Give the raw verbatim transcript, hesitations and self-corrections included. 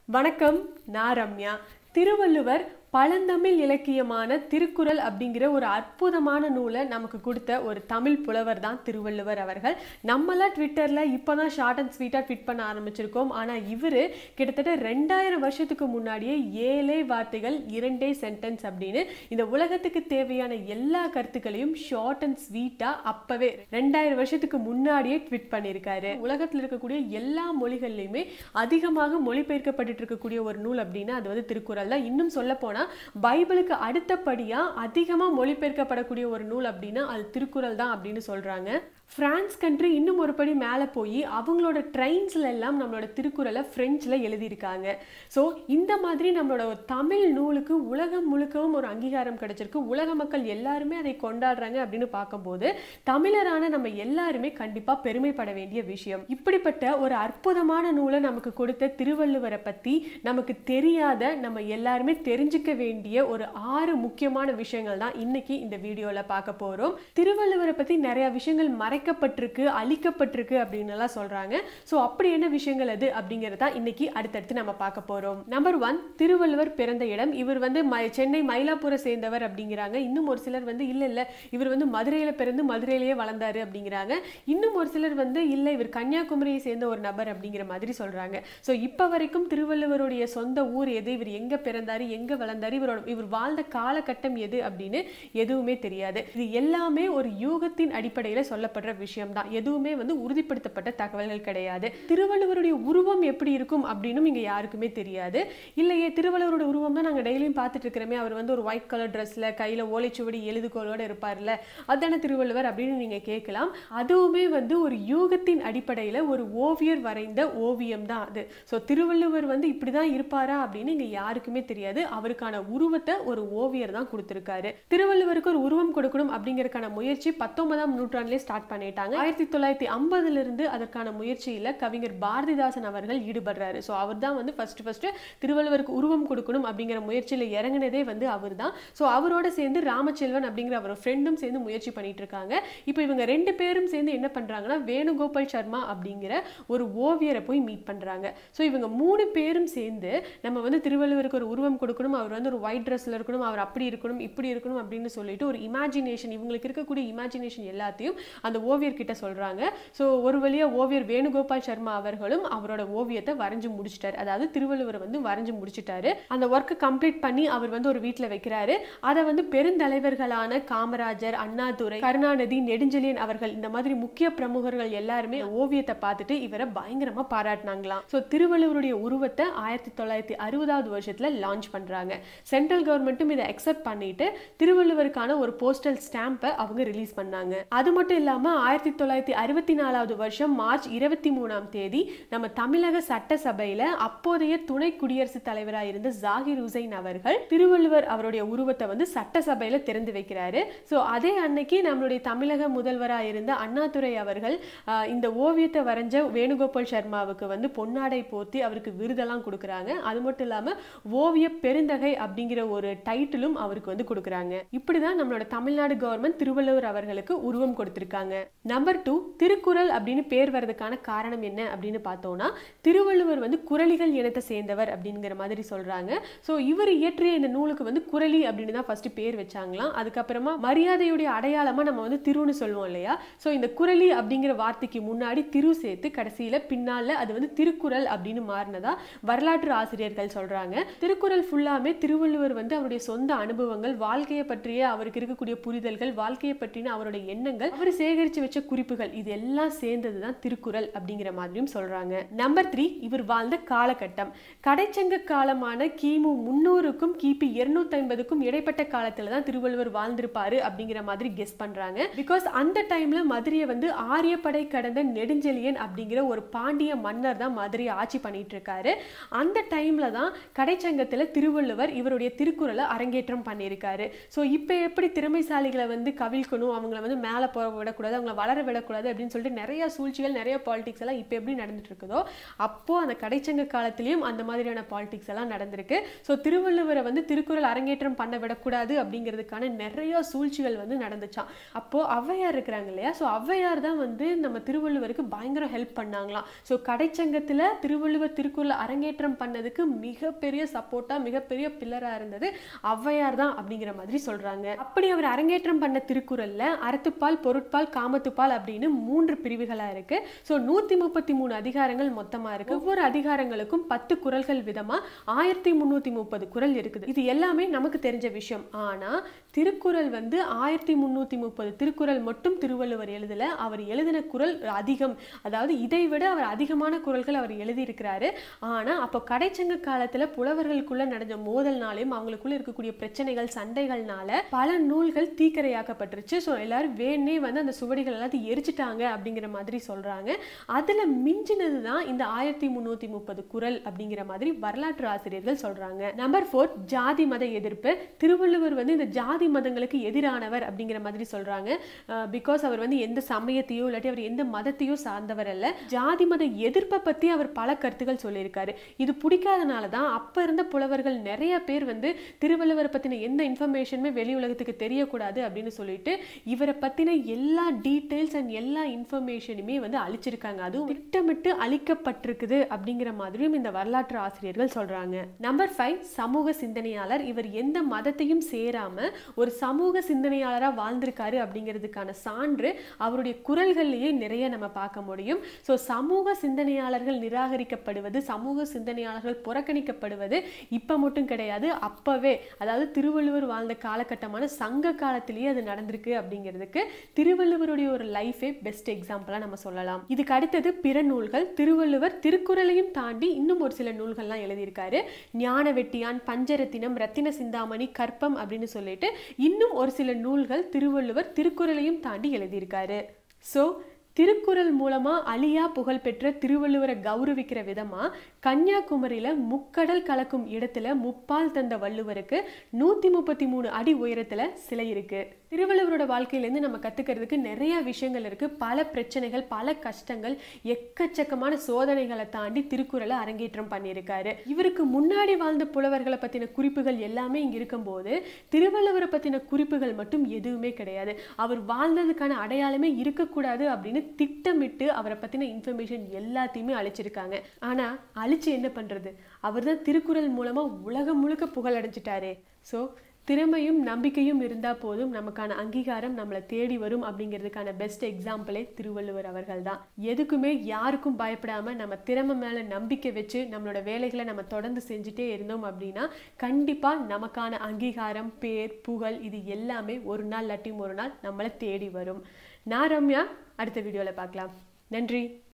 வணக்கம், நான் ரம்யா. திருவள்ளுவர் பழந்தமிழ் இலக்கியமான திருக்குறள் அப்படிங்கிற ஒரு அற்புதமான நூலை நமக்கு கொடுத்த ஒரு தமிழ் புலவர் தான் திருவள்ளுவர் அவர்கள். நம்மளாம் ட்விட்டரில் இப்போ தான் ஷார்ட் அண்ட் ஸ்வீட்டாக ட்விட் பண்ண ஆரம்பிச்சிருக்கோம். ஆனால் இவர் கிட்டத்தட்ட ரெண்டாயிரம் வருஷத்துக்கு முன்னாடியே ஏழே வார்த்தைகள் இரண்டே சென்டென்ஸ் அப்படின்னு இந்த உலகத்துக்கு தேவையான எல்லா கருத்துக்களையும் ஷார்ட் அண்ட் ஸ்வீட்டாக அப்போவே ரெண்டாயிரம் வருஷத்துக்கு முன்னாடியே ட்விட் பண்ணியிருக்காரு. உலகத்தில் இருக்கக்கூடிய எல்லா மொழிகள்லையுமே அதிகமாக மொழிபெயர்க்கப்பட்டு இருக்கக்கூடிய ஒரு நூல் அப்படின்னா அது வந்து திருக்குறள் தான். இன்னும் சொல்ல போனால் பைபிளுக்கு அடுத்தபடியா அதிகமா மொழிபெயர்க்கப்படக்கூடிய ஒரு நூல் அப்படின்னா அது திருக்குறள் தான் அப்படின்னு சொல்றாங்க. பிரான்ஸ் கண்ட்ரி இன்னும் ஒரு படி மேலே போய் அவங்களோட ட்ரெயின்ஸ்ல எல்லாம் நம்மளோட திருக்குறளை பிரெஞ்சில் எழுதியிருக்காங்க. ஸோ இந்த மாதிரி நம்மளோட ஒரு தமிழ் நூலுக்கு உலகம் முழுக்கவும் ஒரு அங்கீகாரம் கிடைச்சிருக்கு. உலக மக்கள் எல்லாருமே அதை கொண்டாடுறாங்க அப்படின்னு பார்க்கும்போது தமிழரான நம்ம எல்லாருமே கண்டிப்பா பெருமைப்பட வேண்டிய விஷயம். இப்படிப்பட்ட ஒரு அற்புதமான நூலை நமக்கு கொடுத்த திருவள்ளுவரை பத்தி நமக்கு தெரியாத நம்ம எல்லாருமே தெரிஞ்சுக்க வேண்டிய ஒரு ஆறு முக்கியமான விஷயங்கள் தான் இன்னைக்கு இந்த வீடியோல பார்க்க போறோம். திருவள்ளுவரை பத்தி நிறைய விஷயங்கள் மறை மறைக்கப்பட்டிருக்கு, அழிக்கப்பட்டிருக்கு அப்படின்னு எல்லாம் சொல்றாங்க. சோ அப்படி என்ன விஷயங்கள் அது அப்படிங்கறத இன்னைக்கு அடுத்தடுத்து நம்ம பார்க்க போறோம். நம்பர் ஒன், திருவள்ளுவர் பிறந்த இடம். இவர் வந்து சென்னை மயிலாப்பூரை சேர்ந்தவர் அப்படிங்கிறாங்க. இன்னும் ஒரு சிலர் வந்து இல்ல இல்ல இவர் வந்து மதுரையில பிறந்து மதுரையிலேயே வளர்ந்தாரு அப்படிங்கிறாங்க. இன்னும் ஒரு சிலர் வந்து இல்ல இவர் கன்னியாகுமரியை சேர்ந்த ஒரு நபர் அப்படிங்கிற மாதிரி சொல்றாங்க. சோ இப்ப வரைக்கும் திருவள்ளுவருடைய சொந்த ஊர் எது, இவர் எங்க பிறந்தாரு, எங்க வளர்ந்தாரு, இவரோட இவர் வாழ்ந்த காலகட்டம் எது அப்படின்னு எதுவுமே தெரியாது. இது எல்லாமே ஒரு யூகத்தின் அடிப்படையில சொல்லப்படுற விஷயம் தான். எதுவுமே வந்து உறுதிப்படுத்தப்பட்ட தகவல்கள் கிடையாது. திருவள்ளுவருடைய உருவம் எப்படி இருக்கும் அப்படின்னு இங்க யாருக்குமே தெரியாது. இல்லையே திருவள்ளுவருடைய உருவம் தான் நாங்க டெய்லியும் பார்த்துட்டு இருக்கிறோமே, அவர் வந்து ஒரு ஒயிட் கலர் ட்ரெஸ்ல கையில ஓலைச்சுவடி எழுதுகோளோட இருப்பார்ல, அதான திருவள்ளுவர் அப்படின்னு நீங்க கேட்கலாம். அதுவுமே வந்து ஒரு யூகத்தின் அடிப்படையில ஒரு ஓவியர் வரைந்த ஓவியம் தான் அது. சோ திருவள்ளுவர் வந்து இப்படிதான் இருப்பாரா அப்படின்னு இங்க யாருக்குமே தெரியாது. அவருக்கான உருவத்தை ஒரு ஓவியர் தான் கொடுத்திருக்காரு. திருவள்ளுவருக்கு ஒரு உருவம் கொடுக்கணும் அப்படிங்கறதுக்கான முயற்சி பத்தொன்பதாம் நூற்றாண்டிலே ஸ்டார்ட் பண்ணிட்டாங்க. ஆயிரத்தி தொள்ளாயிரத்தி ஐம்பதுல இருந்து அதற்கான முயற்சியில கவிஞர் பாரதிதாசன் அவர்கள் ஈடுபடுறாரு. சோ அவர் தான் வந்து ஃபர்ஸ்ட் ஃபர்ஸ்ட் திருவள்ளுவருக்கு உருவம் கொடுக்கணும் அப்படிங்கிற முயற்சியில இறங்கினதே வந்து அவர் தான். சோ அவரோட சேர்ந்து ராமச்செல்வன் அப்படிங்கிற அவர் ஃப்ரெண்டும் சேர்ந்து முயற்சி பண்ணிட்டு இருக்காங்க. இப்போ இவங்க ரெண்டு பேரும் சேர்ந்து என்ன பண்றாங்கன்னா வேணுகோபால் சர்மா அப்படிங்கிற ஒரு ஓவியரை போய் மீட் பண்றாங்க. சோ இவங்க மூணு பேரும் சேர்ந்து நம்ம வந்து திருவள்ளுவருக்கு ஒரு உருவம் கொடுக்கணும், அவர் வந்து ஒரு ஒயிட் ட்ரெஸ்ல இருக்கணும், அவர் அப்படி இருக்கணும் இப்படி இருக்கணும் அப்படின்னு சொல்லிட்டு ஒரு இமேஜினேஷன், இவங்களுக்கு இருக்கக்கூடிய இமேஜினேஷன் எல்லாத்தையும் அந்த ஓவியர் கிட்ட சொல்றாங்க. சோ ஒரு வழியா ஓவியர் வேணுகோபால் சர்மா அவர்களும் அவரோட ஓவியத்தை வரைஞ்சு முடிச்சிட்டாரு. அதாவது திருவள்ளுவர் வந்து வரைஞ்சு முடிச்சிட்டாரு. அந்த ஒர்க்கை கம்ப்ளீட் பண்ணி அவர் வந்து ஒரு வீட்டுல வைக்கிறாரு. அதை வந்து பெருந்தலைவர்களான காமராஜர், அண்ணாதுரை, கருணாநிதி, நெடுஞ்செழியன் அவர்கள் இந்த மாதிரி முக்கிய பிரமுகர்கள் எல்லாருமே ஓவியத்தை பார்த்துட்டு இவரை பயங்கரமா பாராட்டினாங்களாம். சோ திருவள்ளுவருடைய உருவத்தை ஆயிரத்தி தொள்ளாயிரத்தி அறுபதாவது வருஷத்துல லான்ச் பண்றாங்க. சென்ட்ரல் கவர்மெண்ட்டும் இதை அக்செப்ட் பண்ணிட்டு திருவள்ளுவருக்கான ஒரு போஸ்டல் ஸ்டாம்பை அவங்க ரிலீஸ் பண்ணாங்க. அது மட்டும் இல்லாம ஆயிரத்தி தொள்ளாயிரத்தி அறுபத்தி நாலாவது வருஷம் மார்ச் இருபத்தி மூணாம் தேதி நம்ம தமிழக சட்டசபையில அப்போதைய துணை குடியரசுத் தலைவராக இருந்த ஜாகிர் ஹுசைன் அவர்கள் திருவள்ளுவர் அவருடைய உருவத்தை வந்து சட்டசபையில திறந்து வைக்கிறாரு. சோ அதே அன்னைக்கு நம்மளுடைய தமிழக முதல்வராக இருந்த அண்ணாதுரை அவர்கள் இந்த ஓவியத்தை வரைஞ்ச வேணுகோபால் சர்மாவுக்கு வந்து பொன்னாடை போர்த்தி அவருக்கு விருதெல்லாம் கொடுக்குறாங்க. அது மட்டும் இல்லாம ஓவிய பெருந்தகை அப்படிங்கிற ஒரு டைட்டிலும் அவருக்கு வந்து கொடுக்குறாங்க. இப்படிதான் நம்மளோட தமிழ்நாடு கவர்மெண்ட் திருவள்ளுவர் அவர்களுக்கு உருவம் கொடுத்திருக்காங்க. நம்பர் டூ, திருக்குறள் அப்படின்னு பேர் வரதுக்கான காரணம் என்ன அப்படின்னு பார்த்தோம்னா திருவள்ளுவர் வந்து குறளிகள் இனத்தை சேர்ந்தவர் அப்படிங்கிற மாதிரி சொல்றாங்க. சோ இவர் இயற்றிய இந்த நூலுக்கு வந்து குறளி அப்படின்னு தான் ஃபர்ஸ்ட் பேர் வச்சாங்களாம். அதுக்கப்புறமா மரியாதையுடைய அடையாளமா நம்ம வந்து திருன்னு சொல்லுவோம் இல்லையா. சோ இந்த குறளி அப்படிங்கிற வார்த்தைக்கு முன்னாடி திரு சேர்த்து கடைசியில பின்னால அது வந்து திருக்குறள் அப்படின்னு மாறினதா வரலாற்று ஆசிரியர்கள் சொல்றாங்க. திருக்குறள் ஃபுல்லாமே திருவள்ளுவர் வந்து அவருடைய சொந்த அனுபவங்கள், வாழ்க்கையை பற்றிய அவருக்கு இருக்கக்கூடிய புரிதல்கள், வாழ்க்கையை பற்றின அவருடைய எண்ணங்கள், அவர் சேகரிச்சு வச்ச குறிப்புகள், இது எல்லாம் சேர்ந்ததுதான் திருக்குறள் அப்படிங்கிற மாதிரியும் சொல்றாங்க. நம்பர் த்ரீ, இவர் வாழ்ந்த காலகட்டம். கடைச்சங்க காலமான கிமு முன்னூறுக்கும் கிபி இருநூத்தி ஐம்பதுக்கும் இடைப்பட்ட காலத்துல தான் திருவள்ளுவர் வாழ்ந்திருப்பாரு அப்படிங்கிற மாதிரி கெஸ் பண்றாங்க. பிகாஸ் அந்த டைம்ல மதுரையை வந்து ஆரியப்படை கடந்த நெடுஞ்செழியன் அப்படிங்கிற ஒரு பாண்டிய மன்னர் தான் மதுரையை ஆட்சி பண்ணிட்டு இருக்காரு. அந்த டைம்ல தான் கடைச்சங்கத்துல திருவள்ளுவர் திருவள்ளுவர் இவருடைய திருக்குறளை அரங்கேற்றம் பண்ணியிருக்காரு. ஸோ இப்போ எப்படி திறமைசாலிகளை வந்து கவிழ்க்கணும், அவங்கள வந்து மேலே போக விடக்கூடாது, அவங்கள வளர விடக்கூடாது அப்படின்னு சொல்லிட்டு நிறைய சூழ்ச்சிகள் நிறைய பாலிடிக்ஸ் எல்லாம் இப்போ எப்படி நடந்துட்டு இருக்குதோ அப்போ அந்த கடைச்சங்க காலத்திலையும் அந்த மாதிரியான பாலிடிக்ஸ் எல்லாம் நடந்திருக்கு. ஸோ திருவள்ளுவரை வந்து திருக்குறள் அரங்கேற்றம் பண்ண விடக்கூடாது அப்படிங்கிறதுக்கான நிறைய சூழ்ச்சிகள் வந்து நடந்துச்சான். அப்போ ஔவையார் இருக்கிறாங்க இல்லையா, ஸோ ஔவையார் தான் வந்து நம்ம திருவள்ளுவருக்கு பயங்கர ஹெல்ப் பண்ணாங்களாம். ஸோ கடைச்சங்கத்தில் திருவள்ளுவர் திருக்குறள் அரங்கேற்றம் பண்ணதுக்கு மிகப்பெரிய சப்போர்ட்டா மிகப்பெரிய பில்லரா இருந்தது ஔவையார் தான் அப்படிங்கிற மாதிரி சொல்றாங்க. அப்படி அவர் அரங்கேற்றம் பண்ண திருக்குறள்ல அறத்துப்பால், பொருட்பால், காமத்துப்பால் அப்படின்னு மூன்று பிரிவுகளா இருக்கு. ஸோ நூத்தி முப்பத்தி மூணு அதிகாரங்கள் மொத்தமா இருக்கு. ஒவ்வொரு அதிகாரங்களுக்கும் பத்து குறள்கள் விதமா ஆயிரத்தி முன்னூத்தி முப்பது குறள் இருக்குது. இது எல்லாமே நமக்கு தெரிஞ்ச விஷயம். ஆனா திருக்குறள் வந்து ஆயிரத்தி முன்னூத்தி முப்பது திருக்குறள் மட்டும் திருவள்ளுவர் எழுதல. அவர் எழுதின குறள் அதிகம், அதாவது இதை விட அவர் அதிகமான குறள்கள் அவர் எழுதியிருக்கிறாரு. ஆனா அப்போ கடைச்சங்க காலத்துல புலவர்களுக்குள்ள நடந்த மோதல்னாலையும் அவங்களுக்குள்ள இருக்கக்கூடிய பிரச்சனைகள் சண்டைகள்னால பல நூல்கள் தீக்கரையாக்கப்பட்டுருச்சு. ஸோ எல்லாரும் வேணே வந்து அந்த சுவடிகள் எல்லாத்தையும் எரிச்சிட்டாங்க அப்படிங்கிற மாதிரி சொல்றாங்க. அதுல மிஞ்சினது தான் இந்த ஆயிரத்தி முன்னூத்தி முப்பது குறள் அப்படிங்கிற மாதிரி வரலாற்று ஆசிரியர்கள் சொல்றாங்க. நம்பர் போர், ஜாதி மத எதிர்ப்பு. திருவள்ளுவர் வந்து இந்த ஜாதி மதங்களுக்கு எதிரானவர் அப்படிங்கிற மாதிரி சொல்றாங்க. பிகாஸ் அவர் வந்து எந்த சமயத்தையோ இல்லாட்டி அவர் எந்த மதத்தையோ சார்ந்தவர் அல்ல. ஜாதி மத எதிர்ப்பை பத்தி அவர் பல கருத்துக்கள் சொல்லியிருக்காரு. இது பிடிக்காதனால தான் அப்ப இருந்த புலவர்கள் நிறைய பேர் வந்து திருவள்ளுவரை பத்தின எந்த இன்ஃபர்மேஷனுமே வெளி உலகத்துக்கு தெரியக்கூடாது அப்படின்னு சொல்லிட்டு இவரை பத்தின எல்லா டீடைல்ஸ் அண்ட் எல்லா இன்ஃபர்மேஷனுமே வந்து அழிச்சிருக்காங்க. அதுவும் திட்டமிட்டு அழிக்கப்பட்டிருக்குது அப்படிங்கிற மாதிரியும் இந்த வரலாற்று ஆசிரியர்கள் சொல்றாங்க. நம்பர் ஃபைவ், சமூக சிந்தனையாளர். இவர் எந்த மதத்தையும் சேராம ஒரு சமூக சிந்தனையாளரா வாழ்ந்திருக்காரு அப்படிங்கிறதுக்கான சான்று அவருடைய குறள்கள்லயே நிறைய நம்ம பார்க்க முடியும். ஸோ சமூக சிந்தனையாளர்கள் நிராகரிக்கப்படுவது, சமூக சிந்தனையாளர்கள் புறக்கணிக்கப்படுவது இப்ப மட்டும் கிடையாது, அப்பவே அதாவது திருவள்ளுவர் வாழ்ந்த காலகட்டமான சங்க காலத்திலேயே அது நடந்திருக்கு அப்படிங்கிறதுக்கு திருவள்ளுவருடைய ஒரு லைஃபே பெஸ்ட் எக்ஸாம்பிளா நம்ம சொல்லலாம். இதுக்கு அடுத்தது பிற நூல்கள். திருவள்ளுவர் திருக்குறளையும் தாண்டி இன்னும் ஒரு சில நூல்கள்லாம் எழுதியிருக்காரு. ஞான வெட்டியான், பஞ்சரத்தினம், ரத்தின சிந்தாமணி, கற்பம் அப்படின்னு சொல்லிட்டு இன்னும் ஒரு சில நூல்கள் திருவள்ளுவர் திருக்குறளையும் தாண்டி எழுதியிருக்காரு. ஸோ திருக்குறள் மூலமா அழியா புகழ் பெற்ற திருவள்ளுவரை கௌரவிக்கிற விதமா கன்னியாகுமரியில முக்கடல் கலக்கும் இடத்துல முப்பால் தந்த வள்ளுவருக்கு நூத்தி முப்பத்தி மூணு அடி உயரத்துல சிலை இருக்கு. திருவள்ளுவரோட வாழ்க்கையிலேருந்து நம்ம கத்துக்கிறதுக்கு நிறைய விஷயங்கள் இருக்கு. பல பிரச்சனைகள், பல கஷ்டங்கள், எக்கச்சக்கமான சோதனைகளை தாண்டி திருக்குறளை அரங்கேற்றம் பண்ணியிருக்காரு. இவருக்கு முன்னாடி வாழ்ந்த புலவர்களை பத்தின குறிப்புகள் எல்லாமே இங்க இருக்கும்போது திருவள்ளுவரை பத்தின குறிப்புகள் மட்டும் எதுவுமே கிடையாது. அவர் வாழ்ந்ததுக்கான அடையாளமே இருக்கக்கூடாது அப்படின்னு திட்டமிட்டு அவரை பத்தின இன்ஃபர்மேஷன் எல்லாத்தையுமே அழிச்சிருக்காங்க. ஆனா அழிச்சு என்ன பண்றது, அவர் தான் திருக்குறள் மூலமா உலகம் முழுக்க புகழ் அடைஞ்சிட்டாரே. ஸோ திறமையும் நம்பிக்கையும் இருந்தா போதும், நமக்கான அங்கீகாரம் நம்மளை தேடி வரும் அப்படிங்கிறதுக்கான பெஸ்ட் எக்ஸாம்பிளே திருவள்ளுவர் அவர்கள் தான். எதுக்குமே யாருக்கும் பயப்படாம நம்ம திறமை மேல நம்பிக்கை வச்சு நம்மளோட வேலைகளை நம்ம தொடர்ந்து செஞ்சுட்டே இருந்தோம் அப்படின்னா கண்டிப்பா நமக்கான அங்கீகாரம், பேர், புகழ் இது எல்லாமே ஒரு நாள் இல்லாட்டியும் ஒரு நாள் நம்மளை தேடி வரும். நான் ரம்யா, அடுத்த வீடியோல பார்க்கலாம். நன்றி.